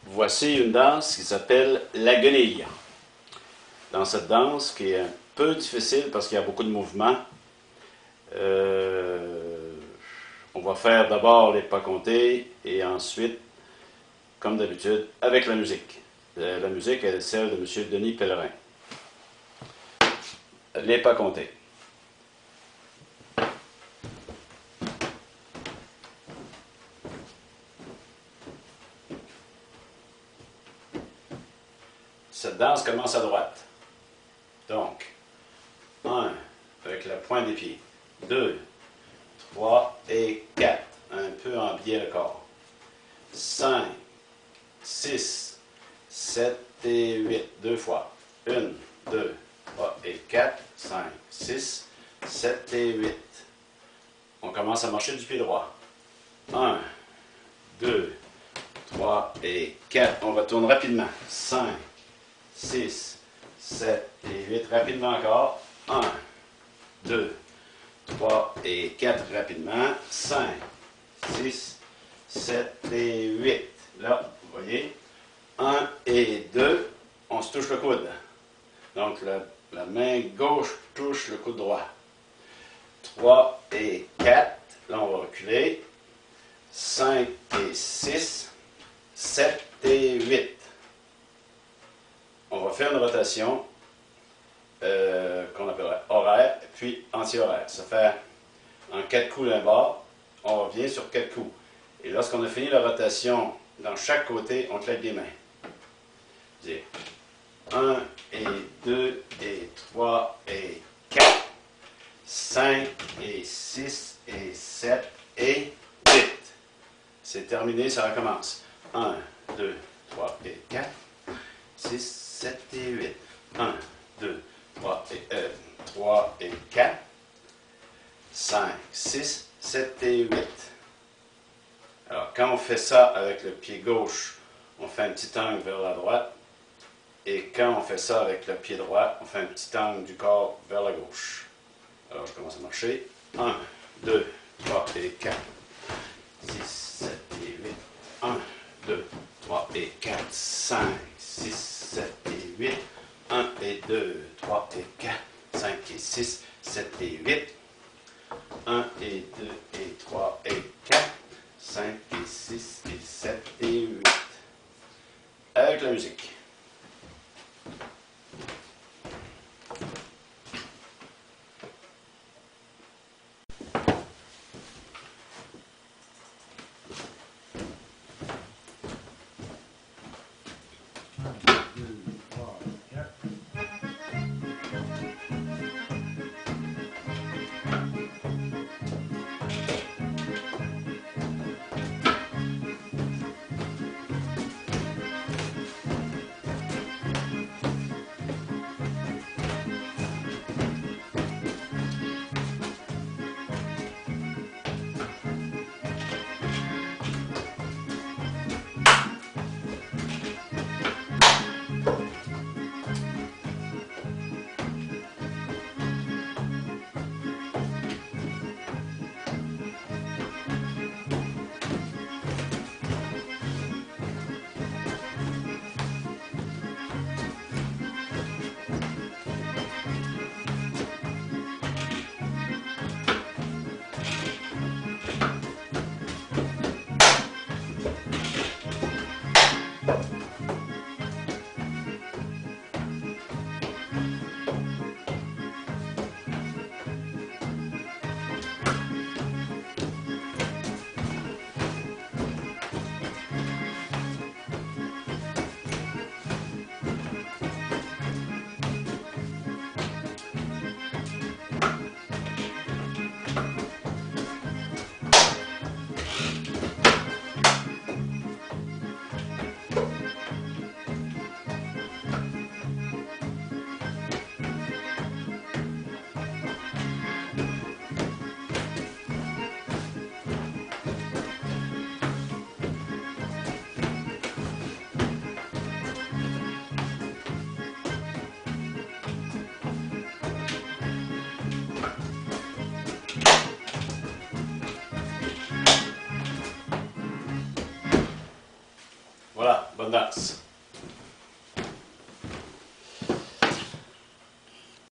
Voici une danse qui s'appelle la guenille. Dans cette danse, qui est un peu difficile parce qu'il y a beaucoup de mouvements, on va faire d'abord les pas comptés et ensuite, comme d'habitude, avec la musique. La musique est celle de M. Denis Pellerin. Les pas comptés. Cette danse commence à droite. Donc, 1, avec la pointe des pieds. 2, 3 et 4. Un peu en biais le corps. 5, 6, 7 et 8. Deux fois. 1, 2, 3 et 4. 5, 6, 7 et 8. On commence à marcher du pied droit. 1, 2, 3 et 4. On retourne rapidement. 5, 6, 7 et 8. Rapidement encore. 1, 2, 3 et 4. Rapidement. 5, 6, 7 et 8. Là, vous voyez. 1 et 2. On se touche le coude. Donc, la main gauche touche le coude droit. 3 et 4. Là, on va reculer. 5 et 6. 7 et 8. On va faire une rotation qu'on appellerait horaire, puis anti-horaire. Ça fait en 4 coups d'un bord, on revient sur 4 coups. Et lorsqu'on a fini la rotation, dans chaque côté, on claque des mains. Dire 1 et 2 et 3 et 4, 5 et 6 et 7 et 8. C'est terminé, ça recommence. 1, 2, 3 et 4, 6, 7 et 8. 1, 2, 3 et 4, 5, 6, 7 et 8. Alors, quand on fait ça avec le pied gauche, on fait un petit angle vers la droite. Et quand on fait ça avec le pied droit, on fait un petit angle du corps vers la gauche. Alors, je commence à marcher. 1, 2, 3 et 4, 6, 7 et 8. 1, 2, 3 et 4, 5, 6, 7 et 8. 1 et 2, 3 et 4, 5 et 6, 7 et 8. 1 et 2 et 3 et 4, 5 et 6 et 7 et 8. Avec la musique. Voilà, bonne danse.